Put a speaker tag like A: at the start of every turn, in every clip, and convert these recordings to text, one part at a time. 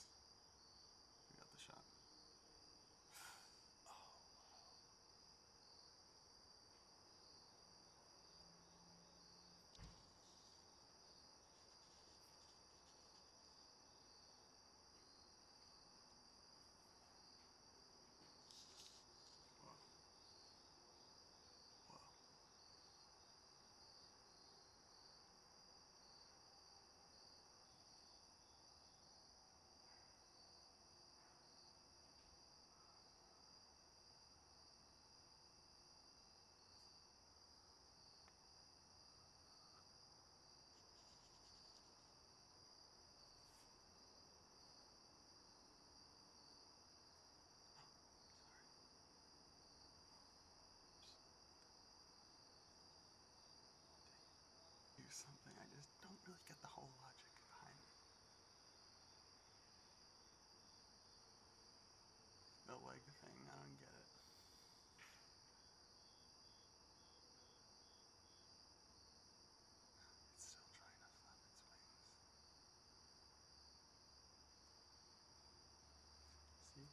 A: is. We got the shot. Whoa. Whoa. Do something. I just don't really get the whole logic behind it. The leg thing, I don't get it. It's still trying to flap its wings. See?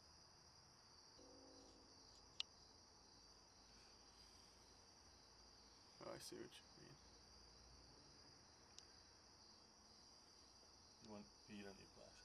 A: Oh, I see what you mean.
B: You don't need glasses.